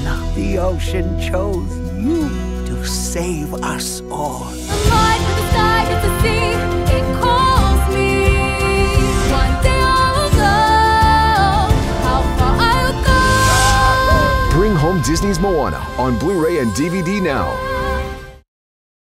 Moana. The ocean chose you to save us all. I'm right with the sky, it's the sea, it calls me. One day I will go, how far I will go. Bring home Disney's Moana on Blu-ray and DVD now.